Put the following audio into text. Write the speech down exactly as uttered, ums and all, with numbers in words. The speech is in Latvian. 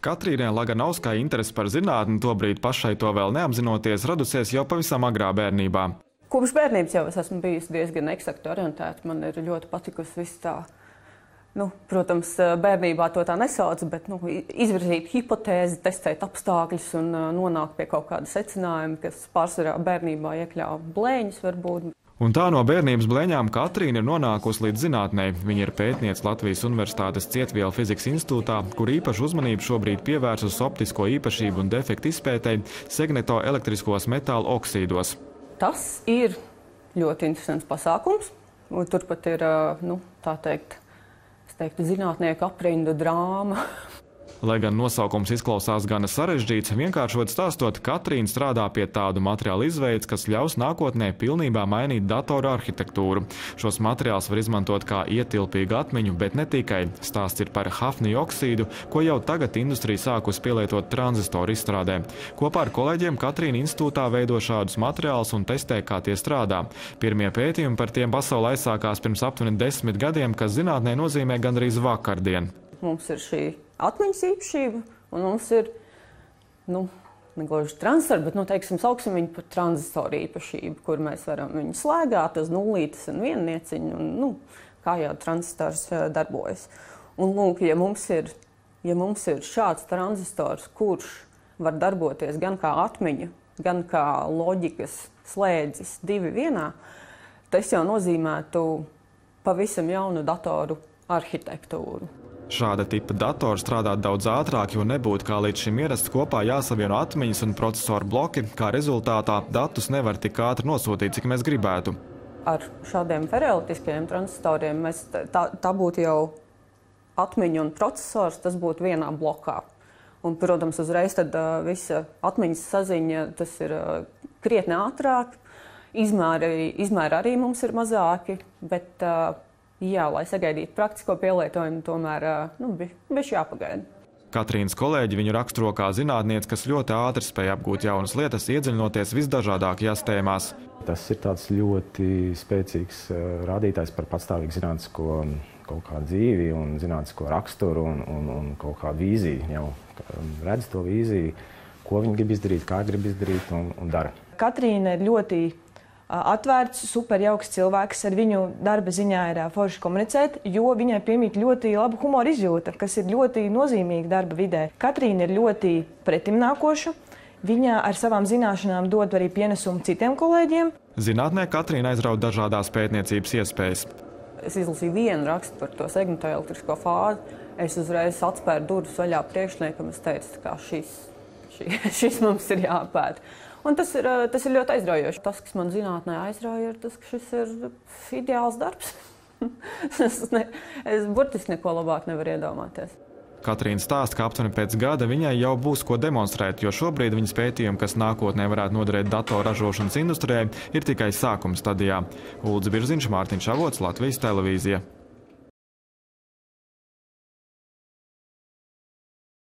Katrīnai Laganovskai interese par zinātni, tobrīd pašai to vēl neapzinoties, radusies jau pavisam agrā bērnībā. Kopš bērnības jau es esmu bijusi diezgan eksakti orientēta. Man ir ļoti patikusi viss tā, nu, protams, bērnībā to tā nesauc, bet nu, izvirzīt hipotēzi, testēt apstākļus un nonākt pie kaut kāda secinājuma, kas pārsvarā bērnībā iekļāva blēņas varbūt. Un tā no bērnības blēņām Katrīna ir nonākusi līdz zinātnē. Viņa ir pētniece Latvijas Universitātes Cietvielu fizikas institūtā, kur īpašu uzmanību šobrīd pievērsus optisko īpašību un defektu izpētei segnetoelektriskos metālu oksīdos. Tas ir ļoti interesants pasākums. Turpat ir, nu, tā teikt, es teiktu, zinātnieku aprindu drāma. Lai gan nosaukums izklausās gana sarežģīts, vienkāršot stāstot, Katrīna strādā pie tādu materiālu izveides, kas ļaus nākotnē pilnībā mainīt datoru arhitektūru. Šos materiālus var izmantot kā ietilpīgu atmiņu, bet ne tikai. Stāsts ir par hafniju oksīdu, ko jau tagad industrija sākus pielietot tranzistoru izstrādē. Kopā ar kolēģiem Katrīna institūtā veido šādus materiālus un testē, kā tie strādā. Pirmie pētījumi par tiem pasaulē aizsākās pirms aptuveni desmit gadiem, kas zinātnē nozīmē gandrīz vakardien. Mums ir šī atmiņas īpašība, un mums ir, nu, negluži transistori, bet, nu, teiksim, sauksim viņu par tranzistoru īpašību, kur mēs varam viņu slēgāt uz nulītes un viennieciņu, un, nu, kā jau tranzistors darbojas. Un, lūk, ja mums ir, ja mums ir šāds tranzistors, kurš var darboties gan kā atmiņa, gan kā loģikas slēdzis divi vienā, tas jau nozīmētu pavisam jaunu datoru arhitektūru. Šāda tipa datori strādā daudz ātrāk, jo nebūtu kā līdz šim ierasts kopā jāsavieno atmiņas un procesoru bloki, kā rezultātā datus nevar tik ātri nosūtīt, cik mēs gribētu. Ar šādiem ferēlitiskajiem tranzistoriem mēs, tā, tā būtu jau atmiņa un procesors, tas būtu vienā blokā. Un, protams, uzreiz tad uh, visa atmiņas saziņa, tas ir uh, krietni ātrāk, izmēri, izmēri arī mums ir mazāki, bet uh, jā, lai sagaidītu praktisko pielietojumu, tomēr nu, bišķi jāpagaida. Katrīnas kolēģi viņu raksturo kā zinātniece, kas ļoti ātri spēja apgūt jaunas lietas, iedziļinoties visdažādākajās tēmās. Tas ir tāds ļoti spēcīgs rādītājs par patstāvīgu zinātnisko kaut kādu dzīvi un zinātnisko raksturu un, un, un kaut kādu vīziju. Jau redz to vīziju, ko viņi grib izdarīt, kā grib izdarīt un, un dara. Katrīna ir ļoti atvērts, superjauks cilvēks, ar viņu darba ziņā ir forši komunicēt, jo viņai piemīt ļoti laba humora izjūta, kas ir ļoti nozīmīga darba vidē. Katrīna ir ļoti pretimnākoša, viņa ar savām zināšanām dod arī pienesumu citiem kolēģiem. Zinātnē Katrīna aizraud dažādās pētniecības iespējas. Es izlasīju vienu rakstu par to segnetoelektrisko fāzi, es uzreiz atspēru durvis vaļā priekšniekam, es teicu, ka šis, šis, šis mums ir jāpēta. Un tas ir, tas ir ļoti aizraujoši. Tas, kas man zinātnē aizrauja, ir tas, ka šis ir ideāls darbs. es, ne, es burtiski neko labāk nevaru iedomāties. Katrīna stāsta, ka aptuveni pēc gada viņai jau būs ko demonstrēt, jo šobrīd viņas pētījumi, kas nākotnē varētu noderēt datoru ražošanas industrijai, ir tikai sākuma stadijā. Uldis Birziņš, Mārtiņš Avots, Latvijas televīzija.